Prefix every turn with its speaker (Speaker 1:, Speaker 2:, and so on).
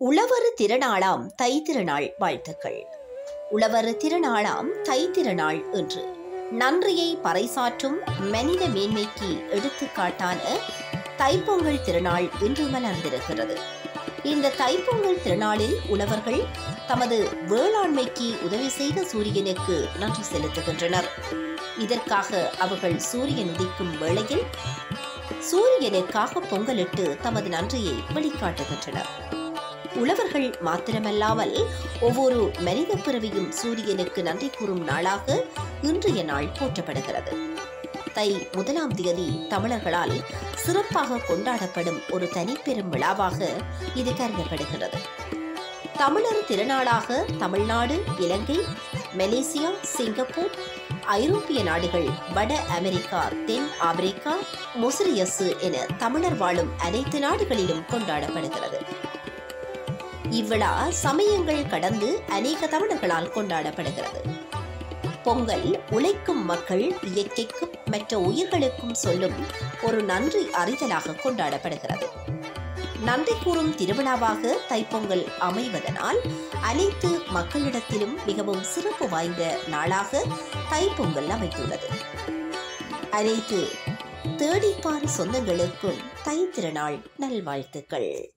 Speaker 1: உழவர திருநாளாம் தைத்திருநாள் வாழ்த்துக்கள். உழவர திருநாளாம் தைத்திருநாள் என்று நன்றியை பறைசாற்றும் மனித மேன்மைக்கு எடுத்துக்காட்டான தைப்பொங்கல் திருநாள் இன்று மலர்ந்திருக்கிறது. இந்த தைப்பொங்கல் திருநாளில் உழவர்கள் தமது வேளாண்மைக்கு உதவி செய்த சூரியனுக்கு நன்றி செலுத்துகின்றனர். இதற்காக அவர்கள் சூரியன் உதிக்கும் வேளையில் சூரியனுக்காக பொங்கலிட்டு தமது நன்றியை வெளிக்காட்டுகின்றனர். உழவர்கள் மாத்திரமல்லாமல் ஒவ்வொரு மனித பிறவியும் சூரியனுக்கு நன்றி கூறும் நாளாக இன்றைய நாள் போற்றப்படுகிறது. தை 1ஆம் தேதி தமிழர்களால் சிறப்பாக கொண்டாடப்படும் ஒரு தனிப்பெரும் விழாவாக இது கருதப்படுகிறது. தமிழர் திருநாளாக தமிழ்நாடு, இலங்கை, மலேசியா, சிங்கப்பூர், ஐரோப்பிய நாடுகள், வட அமெரிக்கா, தென் ஆப்பிரிக்கா, மொரிஷியஸ் என தமிழர் வாழும் அனைத்து நாடுகளிலும் கொண்டாடப்படுகிறது. இவ்விழா சமயங்கள் கடந்து அநேக தமிழர்களால் கொண்டாடப்படுகிறது. பொங்கல் உழைக்கும் மக்கள் இயற்கைக்கும் மற்ற உயிர்களுக்கும் சொல்லும் ஒரு நன்றி அறிதலாக கொண்டாடப்படுகிறது. நன்றி கூறும் திருவிழாவாக தைப்பொங்கல் அமைவதனால் அனைத்து மக்களிடத்திலும் மிகவும் சிறப்பு வாய்ந்த நாளாக தைப்பொங்கல் அமைத்துள்ளது. அனைத்து தேடிப்பார் சொந்தங்களுக்கும் தை திருநாள் நல்வாழ்த்துக்கள்.